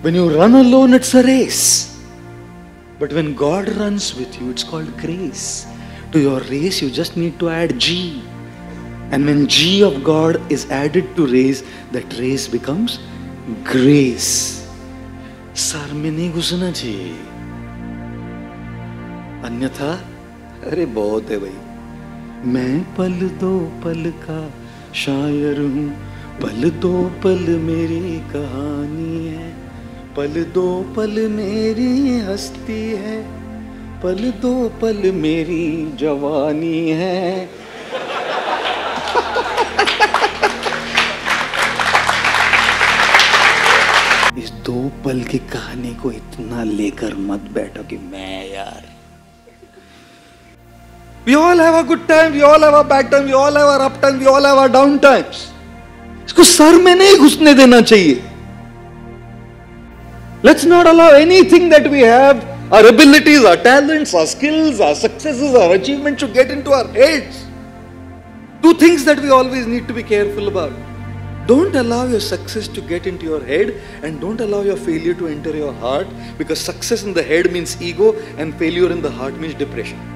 When you run alone, it's a race. But when God runs with you, it's called grace. To your race, you just need to add G. And when G of God is added to race, that race becomes grace. सर में नहीं घुसना चाहिए, अन्यथा अरे बहुत है भाई। मैं पल दो पल का शायर हूँ, पल दो पल मेरी कहानी है, पल दो पल मेरी हस्ती है, पल दो पल मेरी जवानी है। इस दो पल की कहानी को इतना लेकर मत बैठो कि मैं यार। We all have a good time, we all have a bad time, we all have our up time, we all have our down times. इसको सर में नहीं घुसने देना चाहिए। Let's not allow anything that we have, our abilities, our talents, our skills, our successes, our achievements to get into our heads. Two things that we always need to be careful about. Don't allow your success to get into your head, and don't allow your failure to enter your heart, because success in the head means ego and failure in the heart means depression.